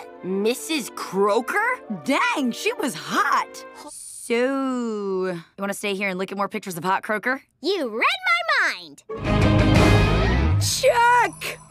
Mrs. Croaker? Dang, she was hot. So, you want to stay here and look at more pictures of hot Croaker? You read my mind! Check!